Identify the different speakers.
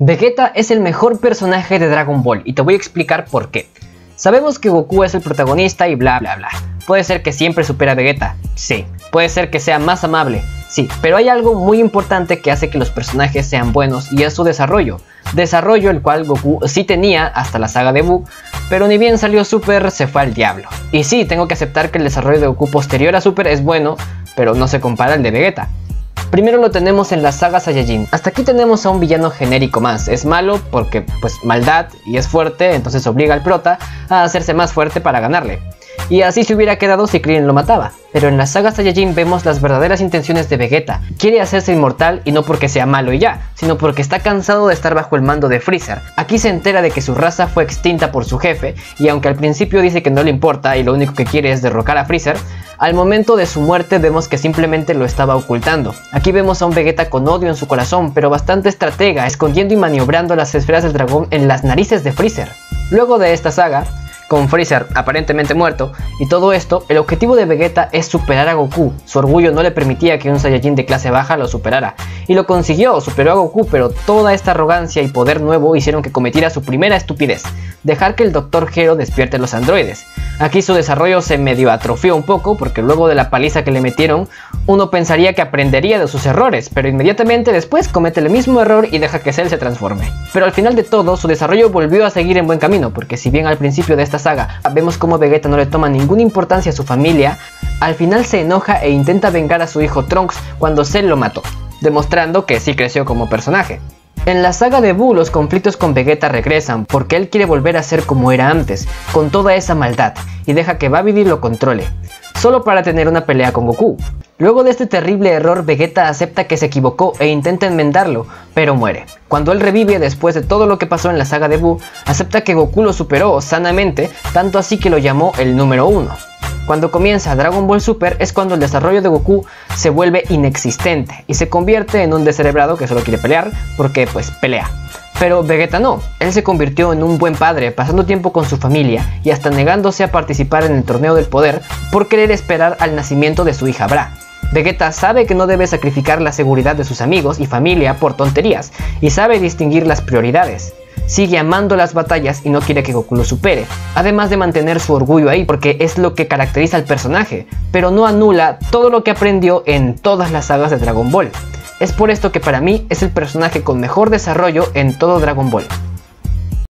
Speaker 1: Vegeta es el mejor personaje de Dragon Ball y te voy a explicar por qué. Sabemos que Goku es el protagonista y bla bla bla. Puede ser que siempre supera a Vegeta, sí. Puede ser que sea más amable, sí. Pero hay algo muy importante que hace que los personajes sean buenos y es su desarrollo. Desarrollo el cual Goku sí tenía hasta la saga de Buu, pero ni bien salió Super se fue al diablo. Y sí, tengo que aceptar que el desarrollo de Goku posterior a Super es bueno, pero no se compara al de Vegeta. Primero lo tenemos en la saga Saiyajin. Hasta aquí tenemos a un villano genérico más. Es malo porque pues maldad y es fuerte, entonces obliga al prota a hacerse más fuerte para ganarle. Y así se hubiera quedado si Krillin lo mataba. Pero en la saga Saiyajin vemos las verdaderas intenciones de Vegeta. Quiere hacerse inmortal y no porque sea malo y ya, sino porque está cansado de estar bajo el mando de Freezer. Aquí se entera de que su raza fue extinta por su jefe, y aunque al principio dice que no le importa y lo único que quiere es derrocar a Freezer, al momento de su muerte vemos que simplemente lo estaba ocultando. Aquí vemos a un Vegeta con odio en su corazón, pero bastante estratega, escondiendo y maniobrando las esferas del dragón en las narices de Freezer. Luego de esta saga, con Freezer aparentemente muerto y todo esto, el objetivo de Vegeta es superar a Goku. Su orgullo no le permitía que un Saiyajin de clase baja lo superara. Y lo consiguió, superó a Goku, pero toda esta arrogancia y poder nuevo hicieron que cometiera su primera estupidez: dejar que el Dr. Gero despierte a los androides. Aquí su desarrollo se medio atrofió un poco, porque luego de la paliza que le metieron, uno pensaría que aprendería de sus errores, pero inmediatamente después comete el mismo error y deja que Cell se transforme. Pero al final de todo, su desarrollo volvió a seguir en buen camino, porque si bien al principio de esta saga vemos como Vegeta no le toma ninguna importancia a su familia, al final se enoja e intenta vengar a su hijo Trunks cuando Cell lo mató, demostrando que sí creció como personaje. En la saga de Buu los conflictos con Vegeta regresan porque él quiere volver a ser como era antes, con toda esa maldad, y deja que Babidi lo controle, solo para tener una pelea con Goku. Luego de este terrible error, Vegeta acepta que se equivocó e intenta enmendarlo, pero muere. Cuando él revive después de todo lo que pasó en la saga de Buu, acepta que Goku lo superó sanamente, tanto así que lo llamó el número 1. Cuando comienza Dragon Ball Super es cuando el desarrollo de Goku se vuelve inexistente y se convierte en un descerebrado que solo quiere pelear porque pues pelea. Pero Vegeta no, él se convirtió en un buen padre, pasando tiempo con su familia y hasta negándose a participar en el torneo del poder por querer esperar al nacimiento de su hija Bra. Vegeta sabe que no debe sacrificar la seguridad de sus amigos y familia por tonterías y sabe distinguir las prioridades. Sigue amando las batallas y no quiere que Goku lo supere, además de mantener su orgullo ahí porque es lo que caracteriza al personaje, pero no anula todo lo que aprendió en todas las sagas de Dragon Ball. Es por esto que para mí es el personaje con mejor desarrollo en todo Dragon Ball.